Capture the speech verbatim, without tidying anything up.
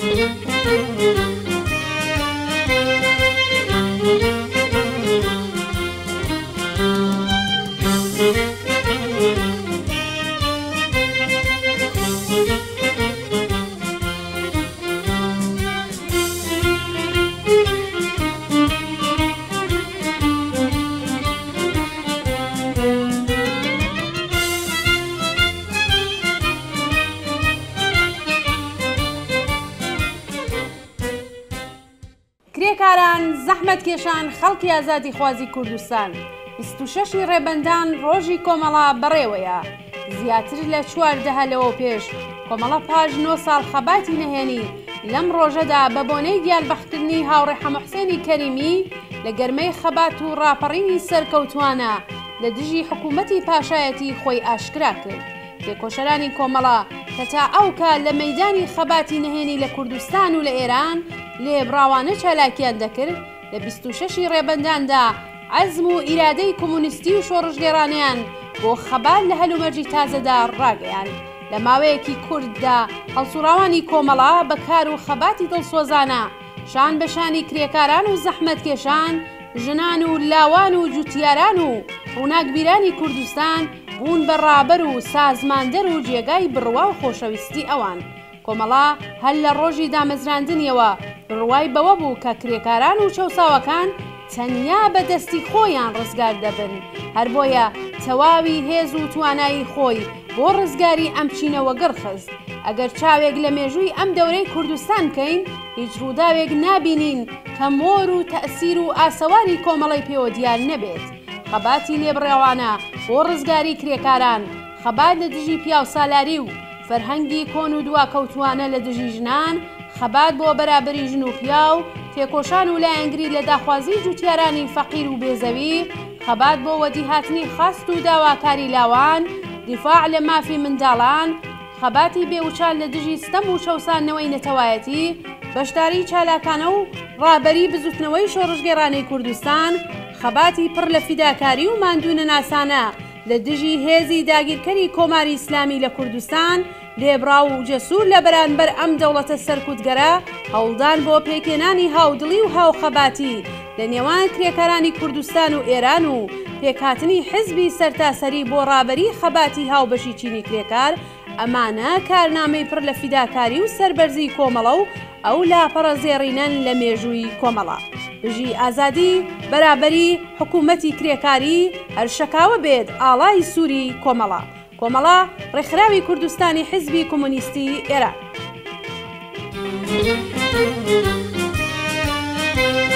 کرێکاران، زەحمەت کێشان، خەڵکی ئازادی خوازی کوردستان، بیست و شەشی ڕێبەندان ڕۆژی کۆمەڵا بەڕێوەیە. زیاتر لە چواردەها لەوە پێش کۆمەڵە پاش نۆ ساڵ خەباتی نەهێنی لەم ڕۆژەدا بە بۆنەی گیانبەختکردنی هاوڕێ حەمەحوسێنی کەریمی لە گەرمەی خەبات و ڕاپەڕینی سەرکەوتوانە لە دژی حکوومەتی پاشایەتی خۆی ئاشکرا کرد. تێکۆشەرانی کۆمەڵە کە تا ئەوکە لە مەیدانی خەباتی نەهێنی لە کوردستان و لە ئێران لێبراوانە چالاکیان دەکرد، لە بیست و شەشی ڕێبەنداندا عەزم و ئیرادەی کۆمونیستی و شۆڕژگێڕانیان بۆ خەبات لە هەلومەرجی تازەدا ڕاگەیان. لە ماوەیەکی کورددا هەڵسوڕاوانی کۆمەڵا بەکار و خەباتی دڵسۆزانە شان بەشانی کرێکاران و زەحمەت کێشان، ژنان و لاوان و جوتیاران و ڕووناکبیرانی کوردستان بوون بە ڕابەر و سازماندەر و جێگای بڕوا و خۆشەویستی ئەوان. کۆمەڵا هەر لە ڕۆژی دامەزراندنیەوە بڕوای بەوە بوو کە کرێکاران و چەوساوەکان تەنیا بەدەستی خۆیان ڕزگار دەبن، هەر بۆیە تەواوی هێز و توانایی خۆی بۆ ڕزگاری ئەم چینەوە گەڕخست. ئەگەر چاوێک لە مێژووی ئەم دەورەی کوردستان بکەین، هیچ ڕووداوێک نابینین کە مۆر و تەئسیر و ئاسەواری کۆمەڵی پێوە دیار نەبێت. خەباتی لێبڕێوانە بۆ ڕزگاری کرێکاران، خەبات لە دژی پیاوسالاری و فەرهەنگی کۆن و دواکەوتوانە لە دژی ژنان، خەبات بۆ بەرابری ژن و پیاو، تێکۆشان و لایەنگری لە داخوازی جوتیارانی فەقیر و بێزەوی، خەبات بۆ وەدیهاتنی خەست و داواکاری لاوان، دیفاع لە مافی منداڵان، خەباتی بێوچال لە دژی ستەم و شەوسانەوەی نەتەوایەتی، بەشداری چالاکانە و ڕابەری بزوتنەوەی شۆڕژگێڕانەی کوردستان، خەباتی پڕ لە فیداکاری و ماندوونە ناسانە لە دژی هێزی داگیرکەری کۆماری ئیسلامی لە کوردستان، لێبراو و جەسوور لە بەرانبەر ئەم دەوڵەتە سەرکوتگەرە هەوڵدان بۆ پێکێنانی هاودڵی و هاوخەباتی لە نێوان کرێکارانی کوردستان و ئێران و پێکهاتنی حزبی سەرتاسەری بۆ ڕابەری خەباتی هاوبەشی چینی کرێکار. ئەمانە کارنامەی پڕ لە فیداکاری و سەربەرزی کۆمەڵە و ئەو لاپەڕە زێڕینەن لە مێژووی کۆمەڵە. بژی ئازادی، بەرابەری، حکوومەتی کرێکاری، هەر شەکاوە بێت ئاڵای سووری کۆمەڵە. کۆمەڵە ڕێکخراوی کوردستانی حزبی کۆمۆنیستی ئێران.